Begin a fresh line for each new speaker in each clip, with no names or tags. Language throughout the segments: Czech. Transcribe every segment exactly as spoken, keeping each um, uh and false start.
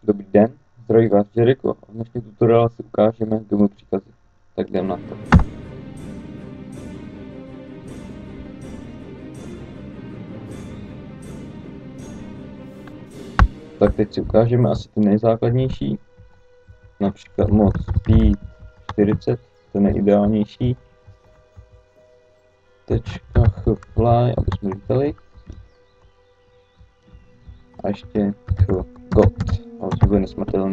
Dobrý den, zdraví vás Jericho a v dnešním tutoriálu si ukážeme domů příkazy. Tak jdem na to. Tak teď si ukážeme asi ty nejzákladnější. Například mod speed čtyřicet, to je nejideálnější. Tečka ch fly, aby jsme lítali. A ještě ch god, aby jsme byli nesmrtelní.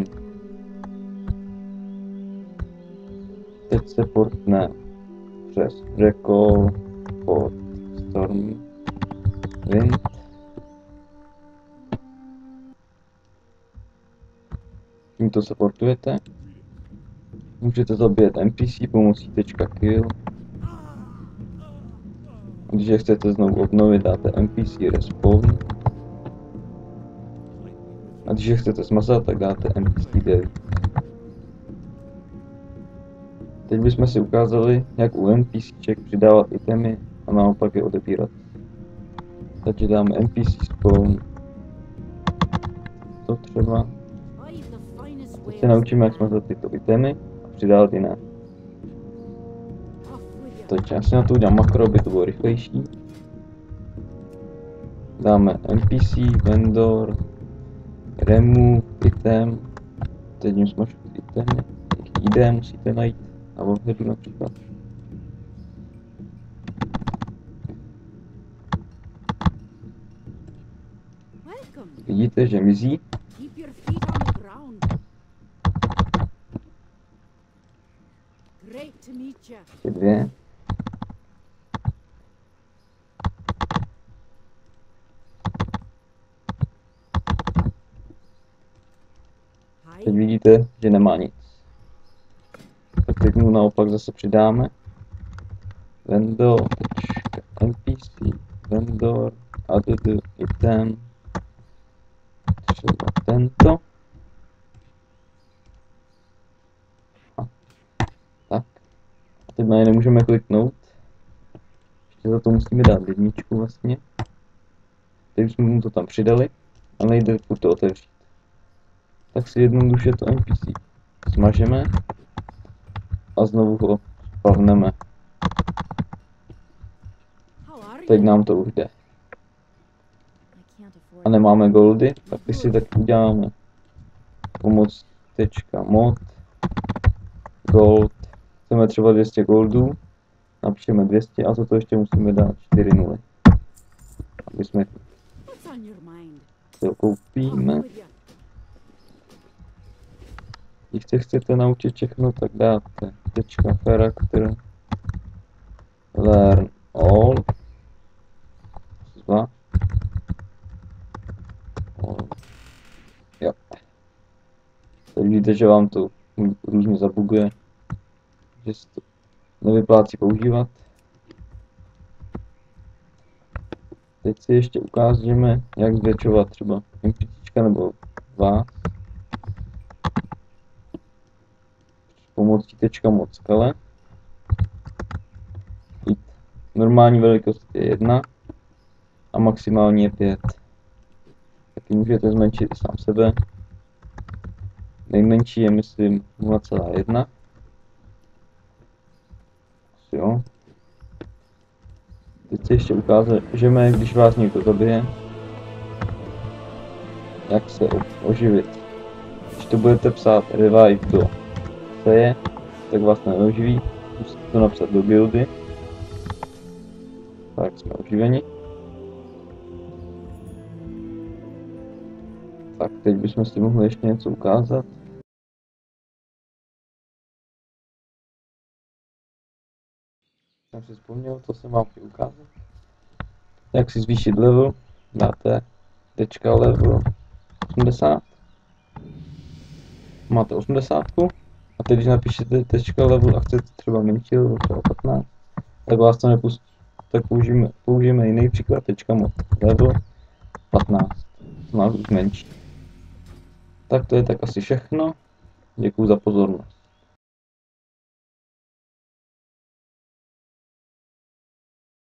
Teď se portne přes Recall, pod Storm, Wind. Tímto se portujete. Můžete zabíjet N P C pomocí .kill. Když je chcete znovu obnovit, dáte N P C respawn. A když je chcete smazat, tak dáte N P C delete. Teď bychom si ukázali, jak u NPCček přidávat itemy a naopak je odebírat. Takže dáme N P C spawn. To třeba. Teď se naučíme, jak smazat tyto itemy a přidávat jiné. Takže já si na to udělám makro, aby to bylo rychlejší. Dáme N P C, vendor, remove, item. Teď jim smažu itemy, I D musíte najít na webheadu například. Vidíte, že mizí. Ještě dvě. Teď vidíte, že nemá nic. Tak teď mu naopak zase přidáme. Vendor, N P C, vendor, add item. Třeba tento. A tak. A teď na ně nemůžeme kliknout. Ještě za to musíme dát jedničku vlastně. Teď jsme mu to tam přidali, a nejde to otevřít. Tak si jednoduše to N P C smažeme a znovu ho spavneme. Teď nám to už jde. A nemáme goldy, tak ty si tak uděláme pomoc tečka mod gold. Chceme třeba dvě stě goldů, napíšeme dvě stě a za to ještě musíme dát čtyři nuly. Aby jsme to koupíme. Když se chcete naučit všechno, tak dáte tečka character learn all. Dva. Jo. Teď vidíte, že vám to různě zabuguje, že se to nevyplácí používat. Teď si ještě ukážeme, jak zvětšovat třeba NPCčka nebo vás pomocí tečka mod skale. Normální velikost je jedna a maximální je pět. Taky můžete zmenšit sám sebe. Nejmenší je myslím nula celá jedna. Jo. Teď si ještě ukážeme, když vás někdo zabije, jak se oživit. Když to budete psát revive do seje, tak vás neoživí. Musíte to napsat do guildy. Tak jsme oživeni. Tak teď bychom si mohli ještě něco ukázat. Jsem si vzpomněl, co jsem vám chtěl ukázat. Jak si zvýšit level, dáte tečka level osmdesát. Máte osmdesát. A teď když napíšete tečka level a chcete třeba menší level, třeba patnáct, tak vás to nepustí. Tak použijeme, použijeme jiný příklad, tečka mod level patnáct. To nás už menší. Tak to je tak asi všechno. Děkuji za pozornost.